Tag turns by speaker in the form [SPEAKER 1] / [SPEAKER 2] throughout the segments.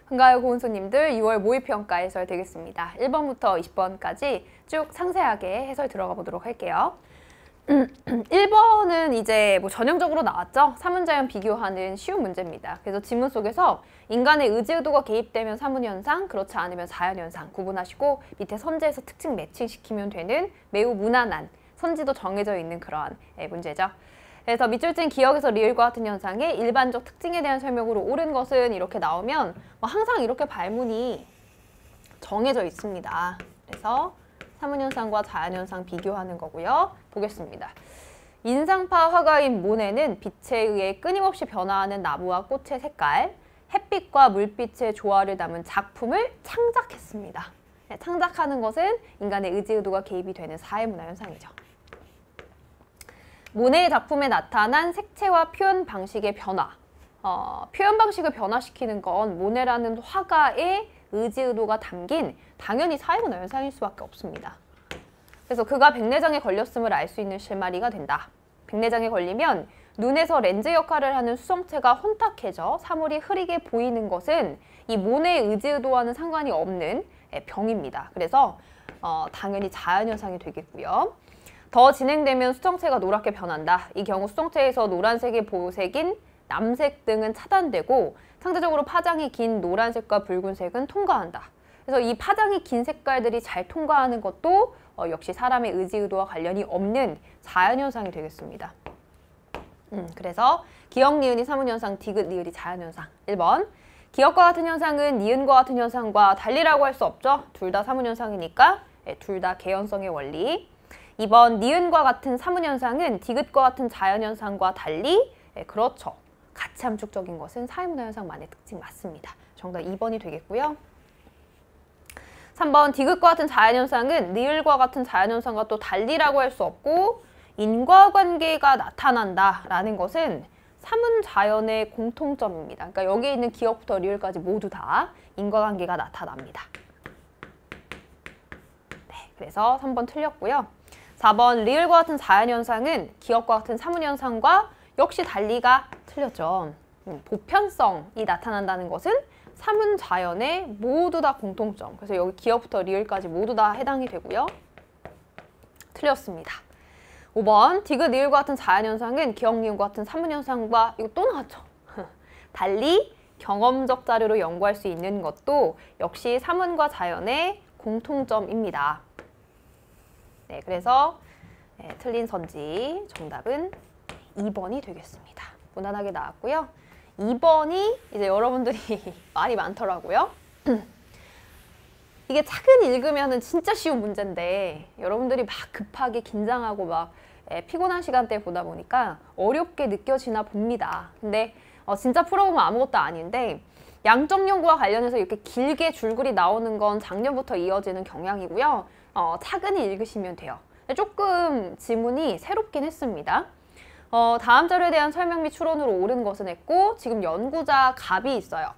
[SPEAKER 1] 반가워요 고은수님들. 6월 모의평가 해설 되겠습니다. 1번부터 20번까지 쭉 상세하게 해설 들어가 보도록 할게요. 1번은 이제 뭐 전형적으로 나왔죠. 사문자연 비교하는 쉬운 문제입니다. 그래서 지문 속에서 인간의 의지의도가 개입되면 사문현상, 그렇지 않으면 자연현상 구분하시고 밑에 선지에서 특징 매칭시키면 되는 매우 무난한 선지도 정해져 있는 그러한 문제죠. 그래서 밑줄진 기억에서 리을과 같은 현상의 일반적 특징에 대한 설명으로 옳은 것은 이렇게 나오면 항상 이렇게 발문이 정해져 있습니다. 그래서 사문현상과 자연현상 비교하는 거고요. 보겠습니다. 인상파 화가인 모네는 빛에 의해 끊임없이 변화하는 나무와 꽃의 색깔, 햇빛과 물빛의 조화를 담은 작품을 창작했습니다. 창작하는 것은 인간의 의지의도가 개입이 되는 사회문화현상이죠. 모네의 작품에 나타난 색채와 표현 방식의 변화. 표현 방식을 변화시키는 건 모네라는 화가의 의지의도가 담긴 당연히 사회문화 현상일 수밖에 없습니다. 그래서 그가 백내장에 걸렸음을 알 수 있는 실마리가 된다. 백내장에 걸리면 눈에서 렌즈 역할을 하는 수성체가 혼탁해져 사물이 흐리게 보이는 것은 이 모네의 의지의도와는 상관이 없는 병입니다. 그래서 당연히 자연현상이 되겠고요. 더 진행되면 수성체가 노랗게 변한다. 이 경우 수성체에서 노란색의 보색인 남색 등은 차단되고 상대적으로 파장이 긴 노란색과 붉은색은 통과한다. 그래서 이 파장이 긴 색깔들이 잘 통과하는 것도 역시 사람의 의지의도와 관련이 없는 자연현상이 되겠습니다. 그래서 기억, 니은이 사문현상, 디귿, 리을이 자연현상. 1번. 기억과 같은 현상은 니은과 같은 현상과 달리라고 할 수 없죠. 둘 다 사문현상이니까 둘 다 개연성의 원리. 2번. 니은과 같은 사문현상은 디귿과 같은 자연현상과 달리 그렇죠. 같이 함축적인 것은 사회문화현상만의 특징 맞습니다. 정답 2번이 되겠고요. 3번. 디귿과 같은 자연현상은 리을과 같은 자연현상과 또 달리라고 할 수 없고 인과관계가 나타난다라는 것은 사문자연의 공통점입니다. 그러니까 여기에 있는 기억부터 리을까지 모두 다 인과관계가 나타납니다. 네, 그래서 3번 틀렸고요. 4번. 리을과 같은 자연현상은 기억과 같은 사문현상과 역시 달리가 틀렸죠. 보편성이 나타난다는 것은 사문자연의 모두 다 공통점. 그래서 여기 기억부터 리을까지 모두 다 해당이 되고요. 틀렸습니다. 5번. 디귿, 리을과 같은 자연현상은 기억, 니은과 같은 사문현상과 이거 또 나왔죠. 달리 경험적 자료로 연구할 수 있는 것도 역시 사문과 자연의 공통점입니다. 네, 그래서 틀린 선지 정답은 2번이 되겠습니다. 무난하게 나왔고요. 2번이 이제 여러분들이 말이 많더라고요. 이게 차근히 읽으면 진짜 쉬운 문제인데 여러분들이 막 급하게 긴장하고 막 피곤한 시간대에 보다 보니까 어렵게 느껴지나 봅니다. 근데 진짜 풀어보면 아무것도 아닌데 양적 연구와 관련해서 이렇게 길게 줄글이 나오는 건 작년부터 이어지는 경향이고요. 차근히 읽으시면 돼요. 조금 지문이 새롭긴 했습니다. 다음 자료에 대한 설명 및 추론으로 옳은 것은 했고 지금 연구자 갑이 있어요.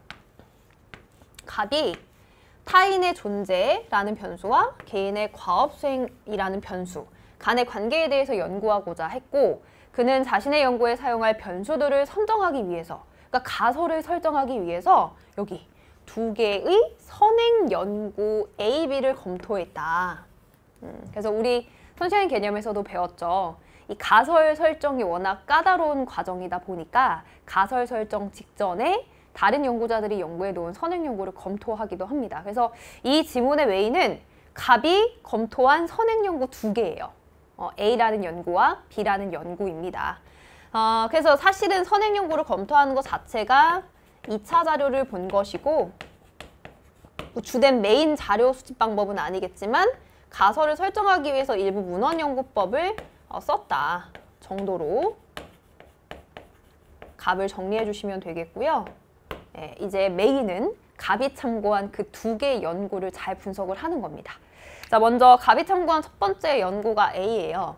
[SPEAKER 1] 갑이 타인의 존재라는 변수와 개인의 과업수행이라는 변수 간의 관계에 대해서 연구하고자 했고 그는 자신의 연구에 사용할 변수들을 선정하기 위해서 그러니까 가설을 설정하기 위해서 여기 두 개의 선행 연구 A, B를 검토했다. 그래서 우리 선시행 개념에서도 배웠죠. 이 가설 설정이 워낙 까다로운 과정이다 보니까 가설 설정 직전에 다른 연구자들이 연구해 놓은 선행 연구를 검토하기도 합니다. 그래서 이 지문의 외인은 갑이 검토한 선행 연구 2개예요. A라는 연구와 B라는 연구입니다. 그래서 사실은 선행 연구를 검토하는 것 자체가 2차 자료를 본 것이고 주된 메인 자료 수집 방법은 아니겠지만 가설을 설정하기 위해서 일부 문헌연구법을 썼다 정도로 갑을 정리해 주시면 되겠고요. 이제 메인은 갑이 참고한 그 2개의 연구를 잘 분석을 하는 겁니다. 자, 먼저 갑이 참고한 첫 번째 연구가 A예요.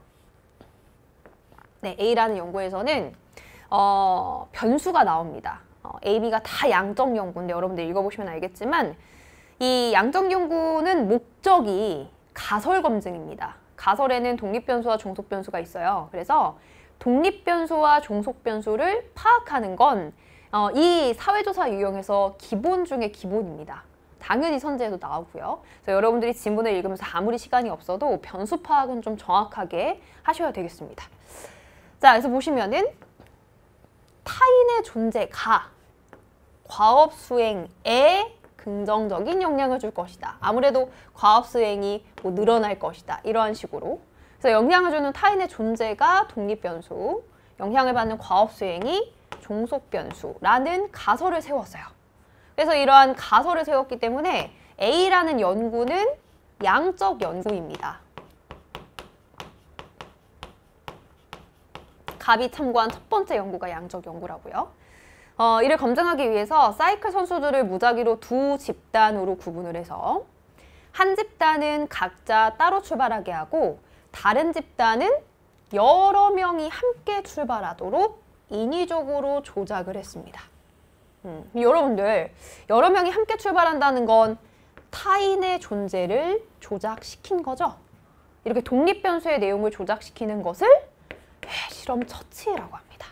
[SPEAKER 1] 네, A라는 연구에서는 변수가 나옵니다. A, B가 다 양적 연구인데 여러분들 읽어보시면 알겠지만 이 양적 연구는 목적이 가설 검증입니다. 가설에는 독립변수와 종속변수가 있어요. 그래서 독립변수와 종속변수를 파악하는 건 이 사회조사 유형에서 기본 중에 기본입니다. 당연히 선제에도 나오고요. 그래서 여러분들이 지문을 읽으면서 아무리 시간이 없어도 변수 파악은 좀 정확하게 하셔야 되겠습니다. 자, 그래서 보시면은 타인의 존재가 과업 수행에 긍정적인 영향을 줄 것이다. 아무래도 과업 수행이 뭐 늘어날 것이다. 이러한 식으로. 그래서 영향을 주는 타인의 존재가 독립변수, 영향을 받는 과업 수행이 종속변수라는 가설을 세웠어요. 그래서 이러한 가설을 세웠기 때문에 A라는 연구는 양적 연구입니다. 갑이 참고한 첫 번째 연구가 양적 연구라고요. 이를 검증하기 위해서 사이클 선수들을 무작위로 두 집단으로 구분을 해서 한 집단은 각자 따로 출발하게 하고 다른 집단은 여러 명이 함께 출발하도록 인위적으로 조작을 했습니다. 여러분들, 여러 명이 함께 출발한다는 건 타인의 존재를 조작시킨 거죠. 이렇게 독립변수의 내용을 조작시키는 것을 실험 처치라고 합니다.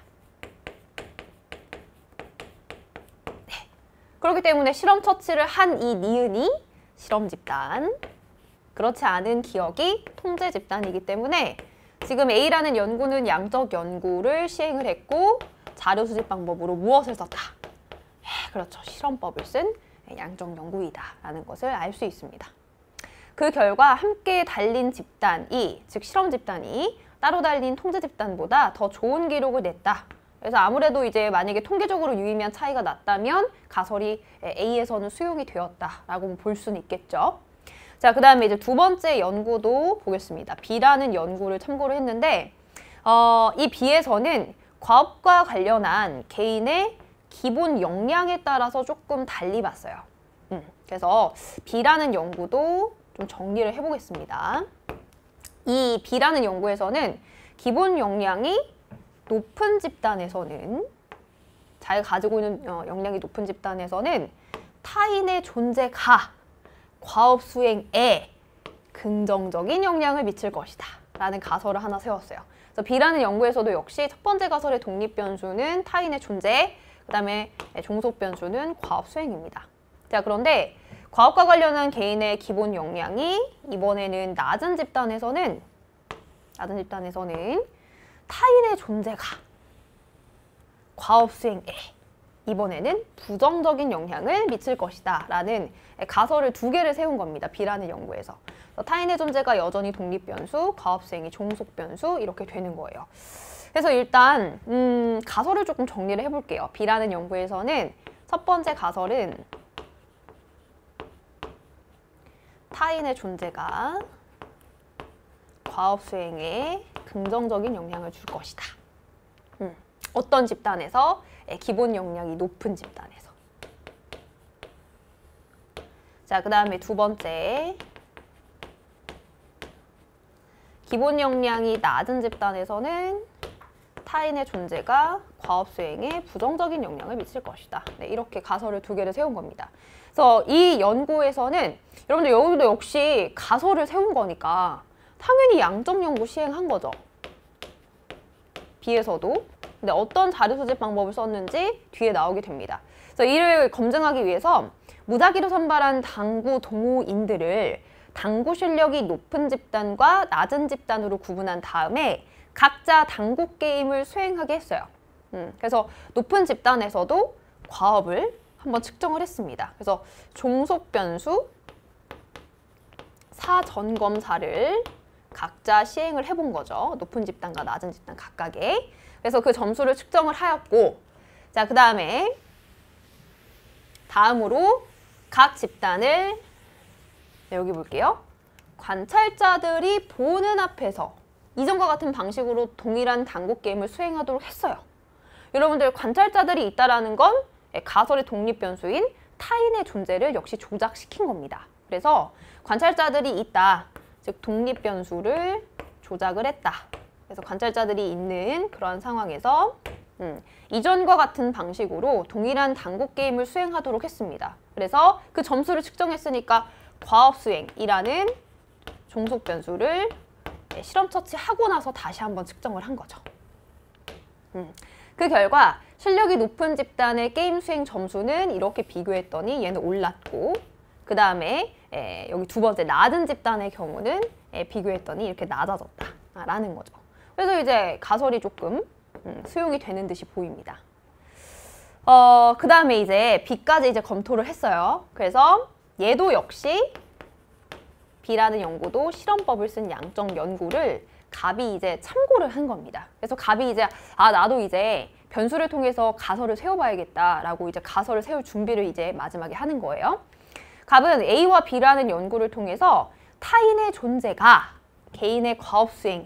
[SPEAKER 1] 네. 그렇기 때문에 실험 처치를 한 이 니은이 실험 집단, 그렇지 않은 기억이 통제 집단이기 때문에 지금 A라는 연구는 양적 연구를 시행을 했고 자료 수집 방법으로 무엇을 썼다? 그렇죠. 실험법을 쓴 양적 연구이다 라는 것을 알 수 있습니다. 그 결과 함께 달린 집단이, 즉 실험 집단이 따로 달린 통제 집단보다 더 좋은 기록을 냈다. 그래서 아무래도 이제 만약에 통계적으로 유의미한 차이가 났다면 가설이 A에서는 수용이 되었다라고 볼 수는 있겠죠. 자, 그 다음에 이제 두 번째 연구도 보겠습니다. B라는 연구를 참고를 했는데 이 B에서는 과업과 관련한 개인의 기본 역량에 따라서 조금 달리 봤어요. 그래서 B라는 연구도 좀 정리를 해보겠습니다. 이 B라는 연구에서는 기본 역량이 높은 집단에서는, 자기가 가지고 있는 역량이 높은 집단에서는 타인의 존재가 과업 수행에 긍정적인 영향을 미칠 것이다 라는 가설을 하나 세웠어요. 그래서 B라는 연구에서도 역시 첫 번째 가설의 독립변수는 타인의 존재, 그 다음에 종속변수는 과업 수행입니다. 자, 그런데 과업과 관련한 개인의 기본 역량이 이번에는 낮은 집단에서는 타인의 존재가 과업 수행에 이번에는 부정적인 영향을 미칠 것이다 라는 가설을 두 개를 세운 겁니다. B라는 연구에서. 타인의 존재가 여전히 독립변수, 과업 수행이 종속변수 이렇게 되는 거예요. 그래서 일단 가설을 조금 정리를 해볼게요. B라는 연구에서는 첫 번째 가설은 타인의 존재가 과업 수행에 긍정적인 영향을 줄 것이다. 어떤 집단에서? 기본 역량이 높은 집단에서. 자, 그 다음에 두 번째. 기본 역량이 낮은 집단에서는 타인의 존재가 과업 수행에 부정적인 영향을 미칠 것이다. 네, 이렇게 가설을 두 개를 세운 겁니다. 그래서 이 연구에서는 여러분들 여기도 역시 가설을 세운 거니까 당연히 양적 연구 시행한 거죠. B에서도. 근데 어떤 자료 수집 방법을 썼는지 뒤에 나오게 됩니다. 그래서 이를 검증하기 위해서 무작위로 선발한 당구 동호인들을 당구 실력이 높은 집단과 낮은 집단으로 구분한 다음에 각자 당구 게임을 수행하게 했어요. 그래서 높은 집단에서도 과업을 한번 측정을 했습니다. 그래서 종속 변수 4전검사를 각자 시행을 해본 거죠. 높은 집단과 낮은 집단 각각에. 그래서 그 점수를 측정을 하였고, 자, 그 다음으로 각 집단을, 네, 여기 볼게요. 관찰자들이 보는 앞에서 이전과 같은 방식으로 동일한 당구 게임을 수행하도록 했어요. 여러분들 관찰자들이 있다라는 건 가설의 독립변수인 타인의 존재를 역시 조작시킨 겁니다. 그래서 관찰자들이 있다, 즉 독립변수를 조작을 했다. 그래서 관찰자들이 있는 그러한 상황에서 이전과 같은 방식으로 동일한 당구 게임을 수행하도록 했습니다. 그래서 그 점수를 측정했으니까 과업 수행이라는 종속 변수를 실험 처치하고 나서 다시 한번 측정을 한 거죠. 그 결과 실력이 높은 집단의 게임 수행 점수는 이렇게 비교했더니 얘는 올랐고, 그 다음에 여기 두 번째 낮은 집단의 경우는 비교했더니 이렇게 낮아졌다라는 거죠. 그래서 이제 가설이 조금 수용이 되는 듯이 보입니다. 그 다음에 이제 B까지 이제 검토를 했어요. 그래서 얘도 역시 B라는 연구도 실험법을 쓴 양적 연구를 갑이 이제 참고를 한 겁니다. 그래서 갑이 이제 나도 이제 변수를 통해서 가설을 세워봐야겠다라고 이제 가설을 세울 준비를 이제 마지막에 하는 거예요. 갑은 A와 B라는 연구를 통해서 타인의 존재가 개인의 과업수행에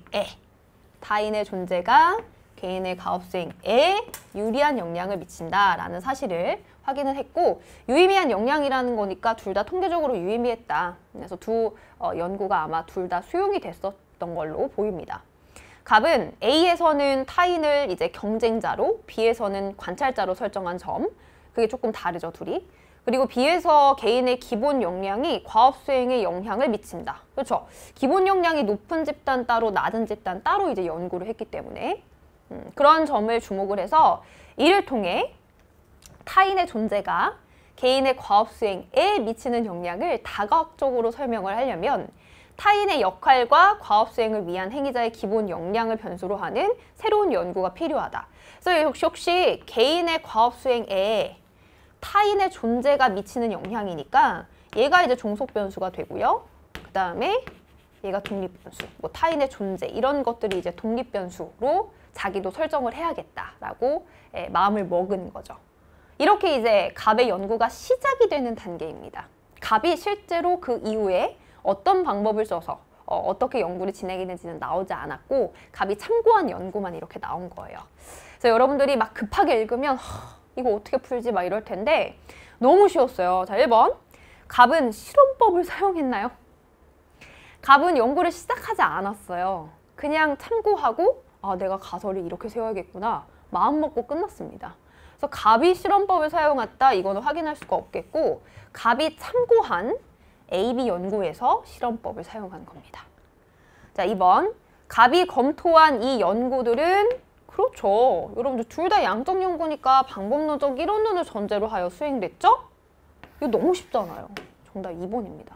[SPEAKER 1] 유리한 영향을 미친다라는 사실을 확인을 했고, 유의미한 영향이라는 거니까 둘 다 통계적으로 유의미했다. 그래서 두 연구가 아마 둘 다 수용이 됐었던 걸로 보입니다. 갑은 A에서는 타인을 이제 경쟁자로, B에서는 관찰자로 설정한 점, 그게 조금 다르죠, 둘이. 그리고 B에서 개인의 기본 역량이 과업 수행에 영향을 미친다. 그렇죠? 기본 역량이 높은 집단 따로, 낮은 집단 따로 이제 연구를 했기 때문에 그런 점을 주목을 해서 이를 통해 타인의 존재가 개인의 과업 수행에 미치는 영향을 다각적으로 설명을 하려면 타인의 역할과 과업 수행을 위한 행위자의 기본 역량을 변수로 하는 새로운 연구가 필요하다. 그래서 역시 개인의 과업 수행에 타인의 존재가 미치는 영향이니까 얘가 이제 종속 변수가 되고요. 그 다음에 얘가 독립 변수, 뭐 타인의 존재 이런 것들이 이제 독립 변수로 자기도 설정을 해야겠다라고 마음을 먹은 거죠. 이렇게 이제 갑의 연구가 시작이 되는 단계입니다. 갑이 실제로 그 이후에 어떤 방법을 써서 어떻게 연구를 진행했는지는 나오지 않았고 갑이 참고한 연구만 이렇게 나온 거예요. 그래서 여러분들이 막 급하게 읽으면 이거 어떻게 풀지 막 이럴 텐데 너무 쉬웠어요. 자, 1번. 갑은 실험법을 사용했나요? 갑은 연구를 시작하지 않았어요. 그냥 참고하고 내가 가설을 이렇게 세워야겠구나 마음 먹고 끝났습니다. 그래서 갑이 실험법을 사용했다 이거는 확인할 수가 없겠고 갑이 참고한 AB 연구에서 실험법을 사용한 겁니다. 자, 2번. 갑이 검토한 이 연구들은 그렇죠. 여러분들 둘 다 양적 연구니까 방법론적 이론론을 전제로 하여 수행됐죠? 이거 너무 쉽잖아요. 정답 2번입니다.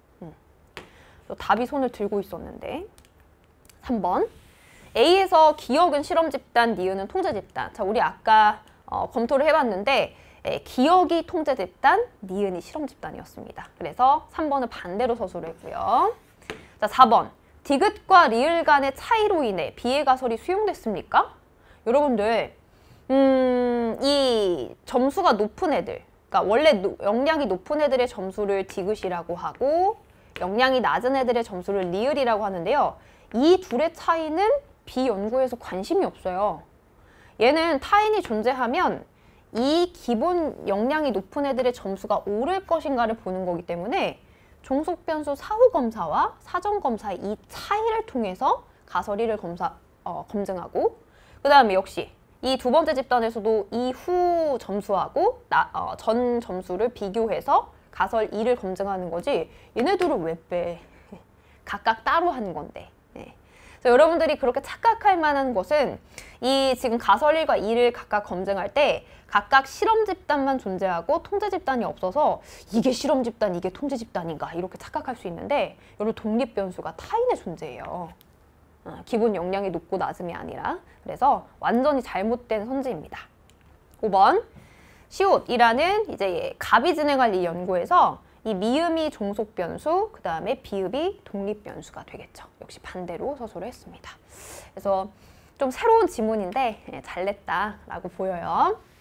[SPEAKER 1] 답이 손을 들고 있었는데 3번. A에서 기억은 실험 집단, 니은은 통제 집단. 자, 우리 아까 검토를 해봤는데 기억이 통제 집단, 니은이 실험 집단이었습니다. 그래서 3번은 반대로 서술을 했고요. 자, 4번. 디귿과 리을 간의 차이로 인해 B의 가설이 수용됐습니까? 여러분들 이 점수가 높은 애들, 그러니까 원래 역량이 높은 애들의 점수를 디귿이라고 하고 역량이 낮은 애들의 점수를 리을이라고 하는데요. 이 둘의 차이는 B 연구에서 관심이 없어요. 얘는 타인이 존재하면 이 기본 역량이 높은 애들의 점수가 오를 것인가를 보는 거기 때문에 종속 변수 사후 검사와 사전 검사의 이 차이를 통해서 가설 1을 검증하고 그 다음에 역시 이 두 번째 집단에서도 이후 점수하고 전 점수를 비교해서 가설 2를 검증하는 거지 얘네들은 왜 빼? 각각 따로 하는 건데. 네. 그래서 여러분들이 그렇게 착각할 만한 것은 이 지금 가설 1과 2를 각각 검증할 때 각각 실험 집단만 존재하고 통제 집단이 없어서 이게 실험 집단, 이게 통제 집단인가 이렇게 착각할 수 있는데 여러분 독립 변수가 타인의 존재예요. 기본 역량이 높고 낮음이 아니라. 그래서 완전히 잘못된 선지입니다. 5번. 시옷이라는 이제 갑이 진행할 이 연구에서 이 미음이 종속 변수, 그 다음에 비읍이 독립 변수가 되겠죠. 역시 반대로 서술을 했습니다. 그래서 좀 새로운 지문인데 잘 냈다라고 보여요.